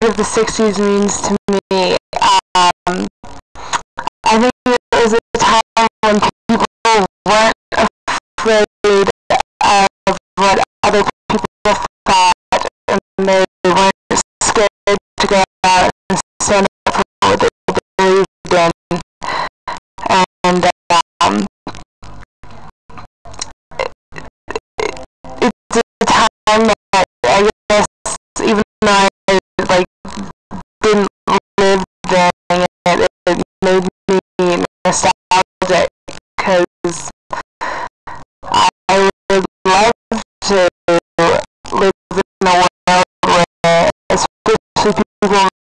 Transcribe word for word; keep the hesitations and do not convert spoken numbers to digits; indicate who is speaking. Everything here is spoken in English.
Speaker 1: of the sixties means to me. Um, I think it was a time when people weren't afraid of what other people thought, and they weren't scared to go out and stand up for what they believed in. And um, it, it's a time that I guess even though I like didn't live during it, it made me nostalgic because I would love to live in a world where, especially people